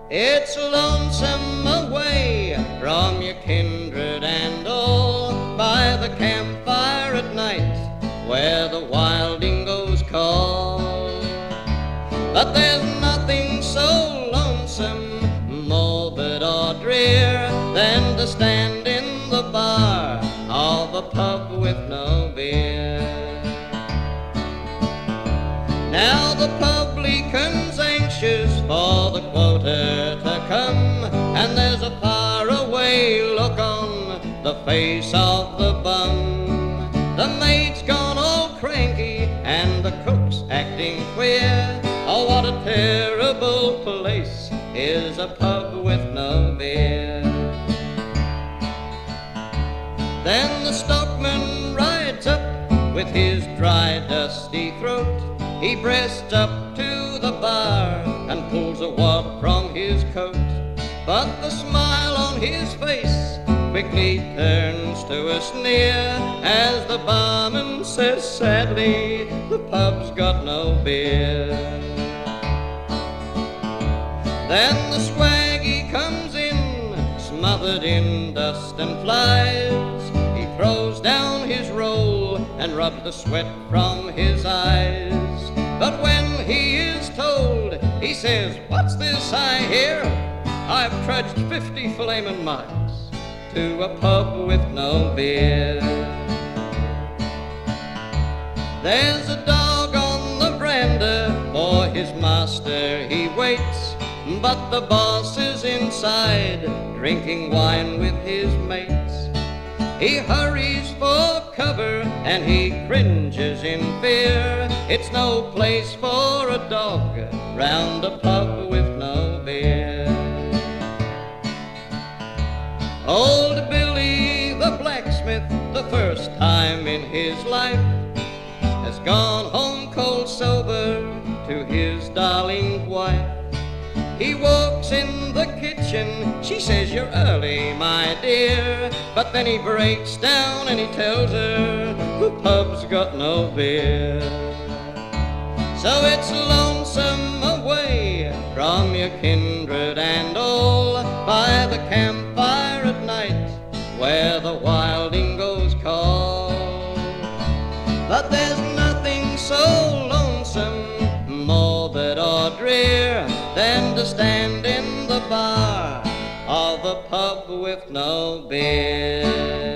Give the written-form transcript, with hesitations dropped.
It's lonesome away from your kindred and all, by the campfire at night where the wild dingoes call. But there's nothing so lonesome, morbid or drear, than to stand in the bar of a pub with no beer. Now the publican's anxious for the quota to come, and there's a faraway look on the face of the bum. The maid's gone all cranky and the cook's acting queer. Oh, what a terrible place is a pub with no beer. Then the stockman rides up with his dry, dusty throat. He breasts up to the bar and pulls a wad from his coat. But the smile on his face quickly turns to a sneer as the barman says sadly, the pub's got no beer. Then the swaggy comes in, smothered in dust and flies. He throws down his roll and rubs the sweat from his eyes. But when he is told, he says, "What's this I hear? I've trudged 50 flamin' miles to a pub with no beer." There's a dog on the veranda, for his master he waits, but the boss is inside, drinking wine with his mates. He hurries for cover and he cringes in fear. It's no place for a dog round a pub with no beer. Old Billy the blacksmith, the first time in his life, has gone home cold sober to his darling wife. He walks in the kitchen, she says, "You're early, my dear." But then he breaks down and he tells her the pub's got no beer. So it's lonesome away from your kindred and all, by the campfire at night where the wild dingoes call. But there's nothing so lonesome, morbid or drear, than to stand in the bar of a pub with no beer.